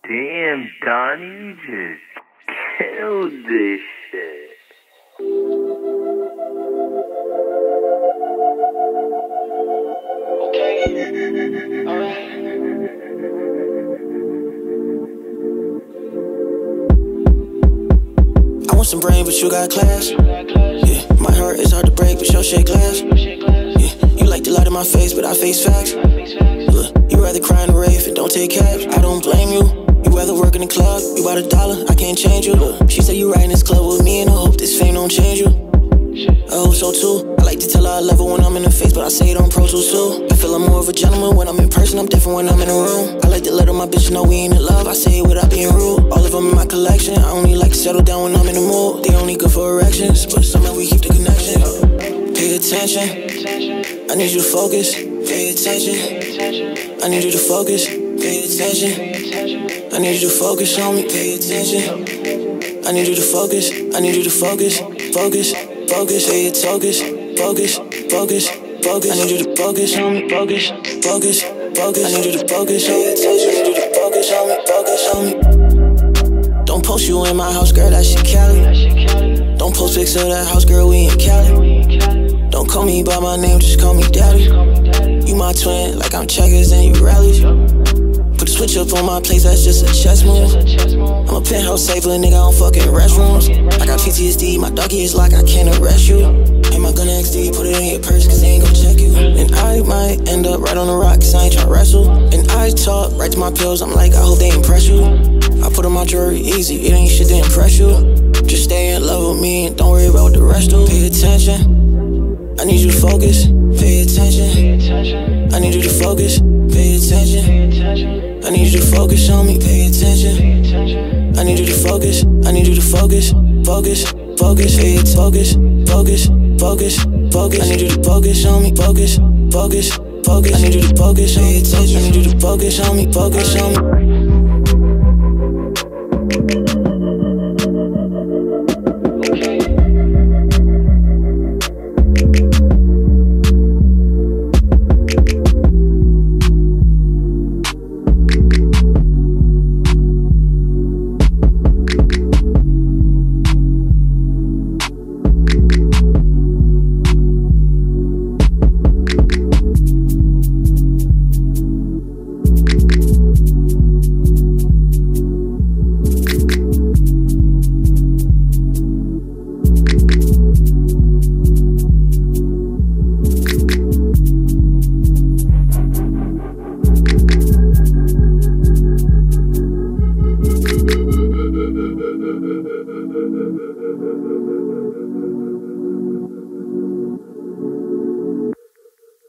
Damn, Donnie, you just killed this shit. Okay, alright. I want some brain, but you got class. Yeah, my heart is hard to break, but your shit glass. Yeah, you like to lie to my face, but I face facts. Look, you rather cry in the rave and don't take cabs. I don't blame you. You rather work in the club, you bought $1, I can't change you. Look, she said you right in this club with me, and I hope this fame don't change you. I hope so too. I like to tell her I love her when I'm in the face, but I say it on Pro Tools too. I feel I'm more of a gentleman when I'm in person, I'm different when I'm in a room. I like to let all my bitches know we ain't in love, I say it without being rude. All of them in my collection, I only like to settle down when I'm in the mood. They only good for erections, but somehow we keep the connection. Pay attention, I need you to focus. Pay attention, I need you to focus. Pay attention, I need you to focus on me. Pay attention, I need you to focus. I need you to focus, focus, focus. Hey, it's focus, focus, focus, focus. I need you to focus on me. Focus, focus, focus. I need you to focus on me. I need you to focus on me. Focus on me. Don't post you in my house, girl. That shit Cali. Don't post pics of that house, girl. We in Cali. Don't call me by my name, just call me daddy. You my twin, like I'm checkers and you rallies. Put the switch up on my place, that's just a chess move. I'm a penthouse saver, nigga, I don't fucking restrooms. I got PTSD, my doggy is like I can't arrest you. Ain't my gun XD, put it in your purse, cause they ain't gon' check you. And I might end up right on the rock, cause I ain't tryna wrestle. And I talk right to my pills, I'm like, I hope they impress you. I put on my jewelry easy, it ain't shit to impress you. Just stay in love with me and don't worry about what the rest do. Pay attention, I need you to focus. Pay attention, I need you to focus. Pay attention, I need you to focus on me. Pay attention, I need you to focus. I need you to focus, focus, focus. Hey, it's focus, focus, focus, focus. I need you to focus on me. Focus, focus, focus. I need you to focus. Pay attention, I need you to focus on me. Focus on me.